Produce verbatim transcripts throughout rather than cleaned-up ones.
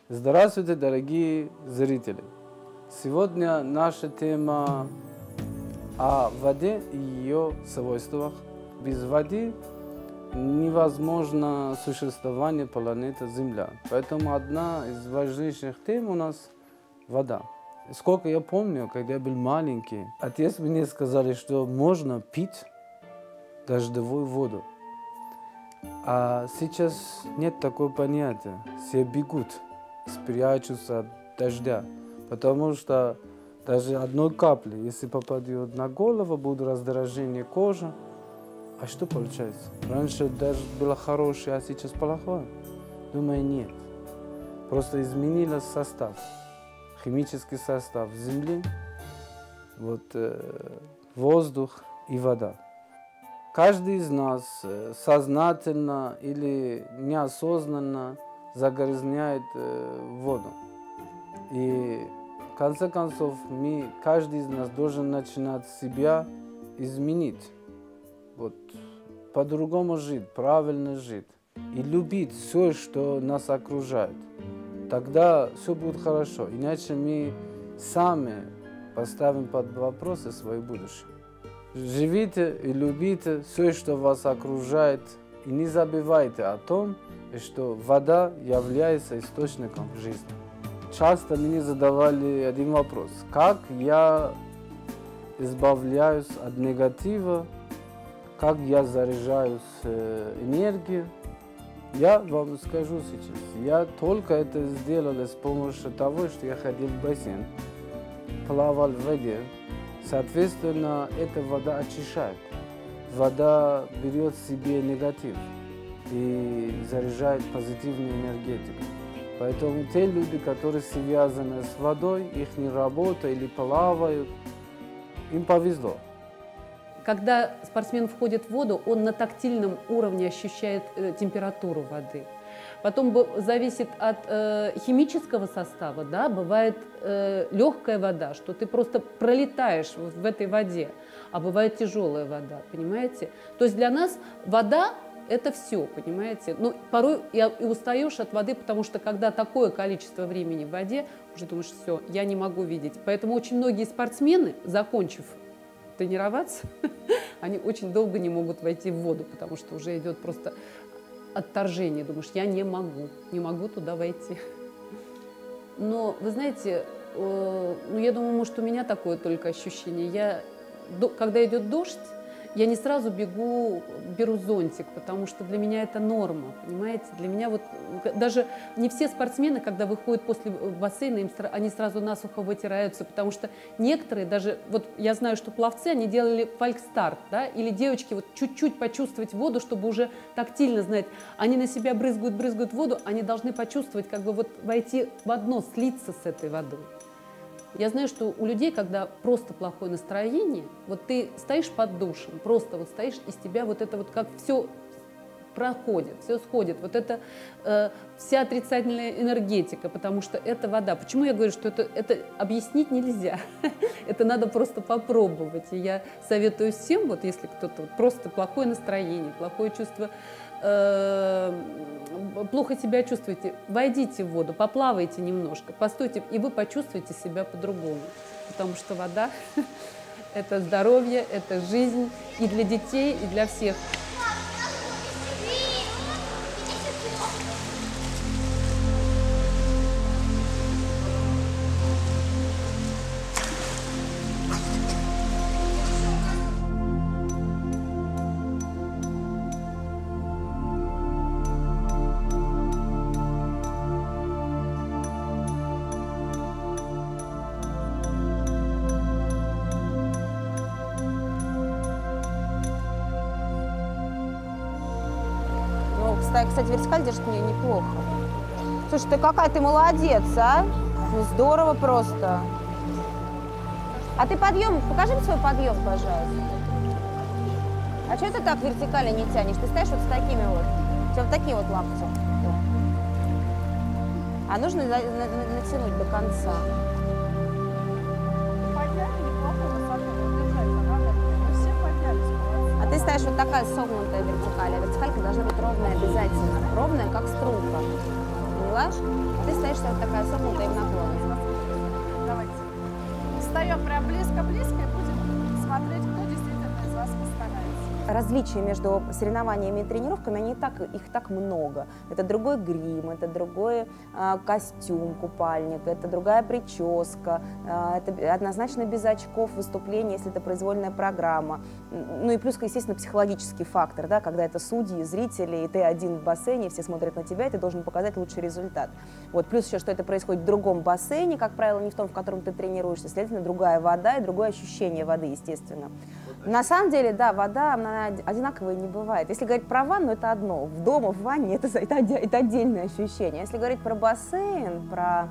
Здравствуйте, дорогие зрители! Сегодня наша тема о воде и ее свойствах. Без воды невозможно существование планеты Земля. Поэтому одна из важнейших тем у нас – вода. Сколько я помню, когда я был маленький, отец мне сказал, что можно пить дождевую воду. А сейчас нет такого понятия. Все бегут, спрячутся от дождя, потому что даже одной капли, если попадет на голову, будет раздражение кожи. А что получается? Раньше дождь был хороший, а сейчас плохой? Думаю, нет. Просто изменился состав, химический состав Земли, вот, э, воздух и вода. Каждый из нас сознательно или неосознанно загрязняет воду. И в конце концов, мы, каждый из нас должен начинать себя изменить. Вот, по-другому жить, правильно жить. И любить все, что нас окружает. Тогда все будет хорошо. Иначе мы сами поставим под вопросы свое будущее. Живите и любите все, что вас окружает, и не забывайте о том, что вода является источником жизни. Часто мне задавали один вопрос: как я избавляюсь от негатива, как я заряжаюсь энергией. Я вам скажу сейчас, я только это сделал с помощью того, что я ходил в бассейн, плавал в воде. Соответственно, эта вода очищает. Вода берет в себе негатив и заряжает позитивную энергетику. Поэтому те люди, которые связаны с водой, их не работа или плавают, им повезло. Когда спортсмен входит в воду, он на тактильном уровне ощущает э, температуру воды. Потом зависит от э, химического состава, да, бывает э, легкая вода, что ты просто пролетаешь в, в этой воде, а бывает тяжелая вода, понимаете? То есть для нас вода – это все, понимаете? Но порой и, и устаешь от воды, потому что когда такое количество времени в воде, уже думаешь, все, я не могу видеть. Поэтому очень многие спортсмены, закончив тренироваться, они очень долго не могут войти в воду, потому что уже идет просто отторжение. Думаешь, я не могу, не могу туда войти. Но, вы знаете, э, ну, я думаю, может, у меня такое только ощущение. Я, до, когда идет дождь, я не сразу бегу, беру зонтик, потому что для меня это норма, понимаете? Для меня вот даже не все спортсмены, когда выходят после бассейна, им, они сразу насухо вытираются, потому что некоторые даже, вот я знаю, что пловцы, они делали фалькстарт, да, или девочки вот чуть-чуть почувствовать воду, чтобы уже тактильно знать, они на себя брызгают, брызгают воду, они должны почувствовать, как бы вот войти в одно, слиться с этой водой. Я знаю, что у людей, когда просто плохое настроение, вот ты стоишь под душем, просто вот стоишь, из тебя вот это вот как все проходит, все сходит, вот это э, вся отрицательная энергетика, потому что это вода. Почему я говорю, что это, это объяснить нельзя, это надо просто попробовать. И я советую всем, вот если кто-то вот просто плохое настроение, плохое чувство, э, плохо себя чувствуете, войдите в воду, поплавайте немножко, постойте, и вы почувствуете себя по-другому. Потому что вода – это здоровье, это жизнь и для детей, и для всех. Кстати, вертикаль держит мне неплохо. Слушай, ты какая ты молодец, а? Ну, здорово просто. А ты подъем, покажи мне свой подъем, пожалуйста. А что ты так вертикально не тянешь? Ты стоишь вот с такими вот, у тебя вот такие вот лапти. А нужно на, на, натянуть до конца. А ты стоишь вот такая согнутая вертикаль, а вертикалька должна быть ровная обязательно. Ровная, как струнка. Поняла? поняла? Ты стоишь вот такая согнутая в наклоне. Давайте. Встаем прям близко-близко и будем смотреть, кто действительно из вас постарается. Различия между соревнованиями и тренировками, они и так, их так много. Это другой грим, это другой э, костюм, купальник, это другая прическа, э, это однозначно без очков выступление, если это произвольная программа. Ну и плюс, естественно, психологический фактор, да, когда это судьи, зрители, и ты один в бассейне, все смотрят на тебя, и ты должен показать лучший результат. Вот. Плюс еще, что это происходит в другом бассейне, как правило, не в том, в котором ты тренируешься, следовательно, другая вода и другое ощущение воды, естественно. На самом деле, да, вода, она одинаковая не бывает. Если говорить про ванну, это одно. В дома, в ванне, это, это, это отдельное ощущение. Если говорить про бассейн, про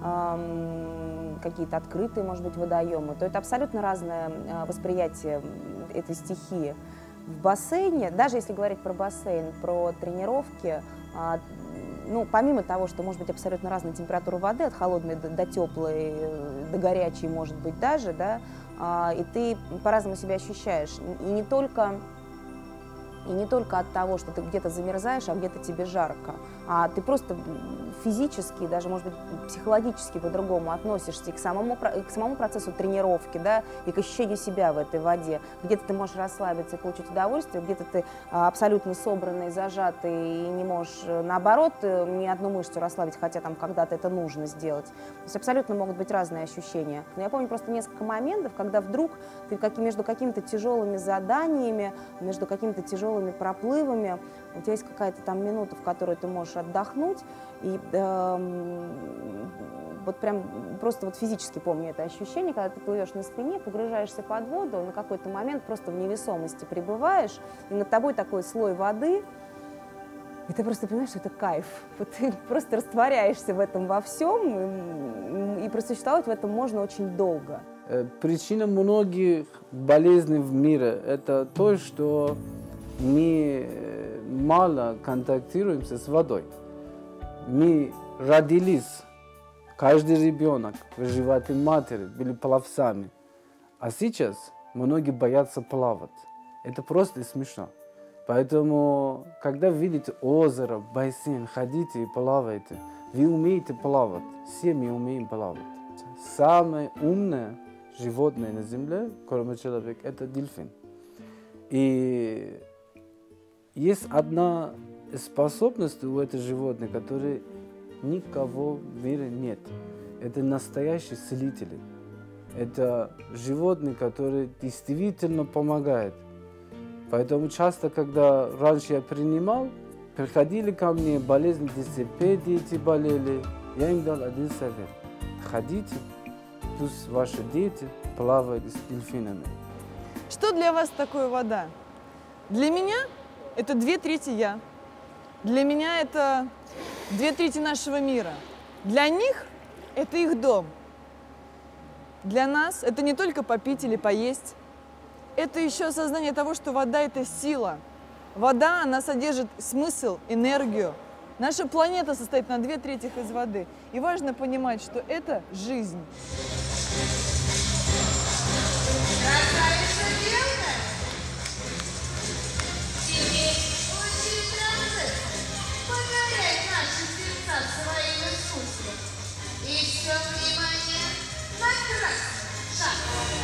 эм, какие-то открытые, может быть, водоемы, то это абсолютно разное э, восприятие этой стихии. В бассейне, даже если говорить про бассейн, про тренировки, э, ну, помимо того, что может быть абсолютно разная температура воды, от холодной до, до теплой, до горячей, может быть, даже, да, и ты по-разному себя ощущаешь. И не только, и не только от того, что ты где-то замерзаешь, а где-то тебе жарко, а ты просто физически, даже, может быть, психологически по-другому относишься и к самому, к самому процессу тренировки, да, и к ощущению себя в этой воде. Где-то ты можешь расслабиться и получить удовольствие, где-то ты абсолютно собранный, зажатый и не можешь, наоборот, ни одну мышцу расслабить, хотя там когда-то это нужно сделать. То есть абсолютно могут быть разные ощущения. Но я помню просто несколько моментов, когда вдруг ты между какими-то тяжелыми заданиями, между какими-то тяжелыми проплывами, у тебя есть какая-то там минута, в которой ты можешь отдохнуть, и э, вот прям просто вот физически помню это ощущение, когда ты плывешь на спине, погружаешься под воду, на какой-то момент просто в невесомости пребываешь, и над тобой такой слой воды, и ты просто понимаешь, что это кайф. Вот ты просто растворяешься в этом во всем, и, и просуществовать в этом можно очень долго. Причина многих болезней в мире – это то, что мы мало контактируемся с водой. Мы родились, каждый ребенок в животе матери были пловцами, а сейчас многие боятся плавать. Это просто смешно. Поэтому, когда вы видите озеро, бассейн, ходите и плаваете, вы умеете плавать, все мы умеем плавать. Самое умное животное на земле, кроме человека, это дельфин. И есть одна способность у этого животного, которой никого в мире нет. Это настоящие целители. Это животные, которые действительно помогают. Поэтому часто, когда раньше я принимал, приходили ко мне, болезни ДЦП, дети болели, я им дал один совет. Ходите, пусть ваши дети плавают с дельфинами. Что для вас такое вода? Для меня это две трети я. Для меня это две трети нашего мира. Для них это их дом. Для нас это не только попить или поесть. Это еще осознание того, что вода – это сила. Вода, она содержит смысл, энергию. Наша планета состоит на две трети из воды. И важно понимать, что это жизнь. Красавица белка! Теперь очередь принцессы покорять наши сердца своим искусством. И все внимание на красный шаг.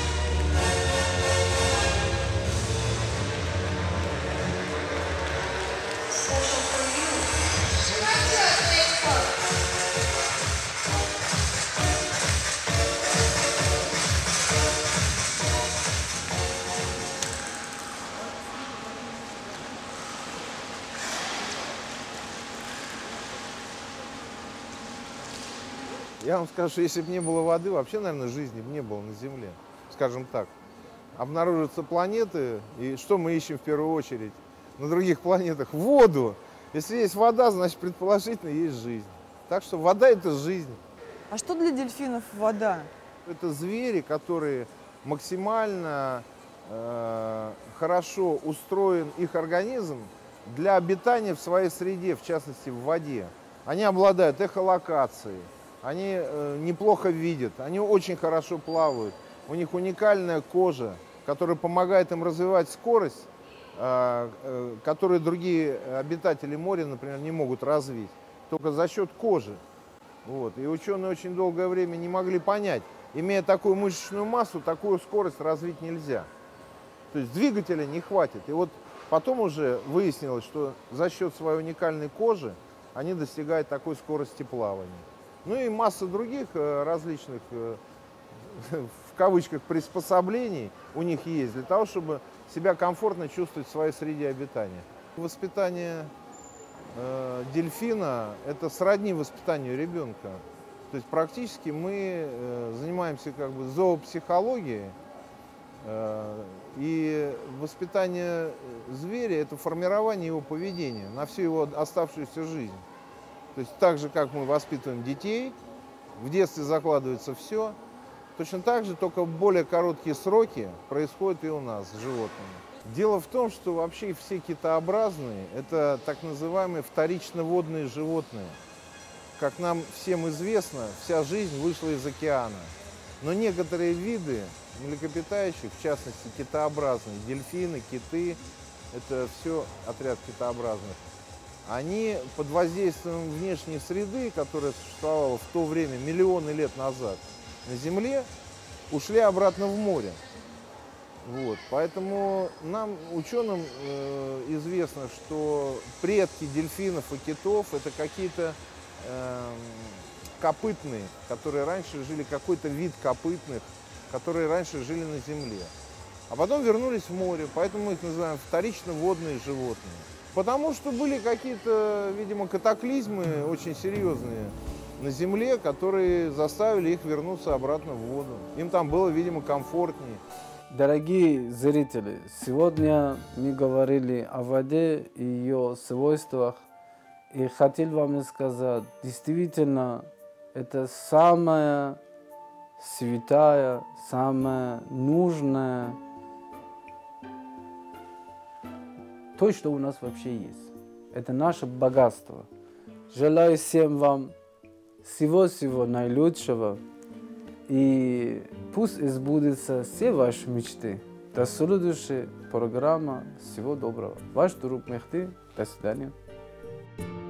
Я вам скажу, что если бы не было воды, вообще, наверное, жизни бы не было на Земле. Скажем так. Обнаружатся планеты, и что мы ищем в первую очередь на других планетах? Воду. Если есть вода, значит, предположительно, есть жизнь. Так что вода – это жизнь. А что для дельфинов вода? Это звери, которые максимально э, хорошо устроен их организм для обитания в своей среде, в частности, в воде. Они обладают эхолокацией. Они э, неплохо видят, они очень хорошо плавают. У них уникальная кожа, которая помогает им развивать скорость, э, э, которую другие обитатели моря, например, не могут развить. только за счет кожи. Вот. И ученые очень долгое время не могли понять, имея такую мышечную массу, такую скорость развить нельзя. То есть двигателя не хватит. И вот потом уже выяснилось, что за счет своей уникальной кожи они достигают такой скорости плавания. Ну и масса других различных, в кавычках, приспособлений у них есть для того, чтобы себя комфортно чувствовать в своей среде обитания. Воспитание э, дельфина – это сродни воспитанию ребенка. То есть практически мы э, занимаемся как бы зоопсихологией, э, и воспитание зверя – это формирование его поведения на всю его оставшуюся жизнь. То есть так же, как мы воспитываем детей, в детстве закладывается все, точно так же, только в более короткие сроки происходит и у нас с животными. Дело в том, что вообще все китообразные – это так называемые вторично-водные животные. Как нам всем известно, вся жизнь вышла из океана. Но некоторые виды млекопитающих, в частности китообразные, дельфины, киты – это все отряд китообразных. Они под воздействием внешней среды, которая существовала в то время, миллионы лет назад, на Земле, ушли обратно в море. Вот. Поэтому нам, ученым, э, известно, что предки дельфинов и китов – это какие-то э, копытные, которые раньше жили, какой-то вид копытных, которые раньше жили на Земле. А потом вернулись в море, поэтому мы их называем вторично-водные животные. Потому что были какие-то, видимо, катаклизмы очень серьезные на Земле, которые заставили их вернуться обратно в воду. Им там было, видимо, комфортнее. Дорогие зрители, сегодня мы говорили о воде и ее свойствах. И хотел вам сказать, действительно, это самая святая, самая нужная, то, что у нас вообще есть. Это наше богатство. Желаю всем вам всего-всего наилучшего. И пусть сбудутся все ваши мечты. До следующей программы. Всего доброго. Ваш друг Мехти. До свидания.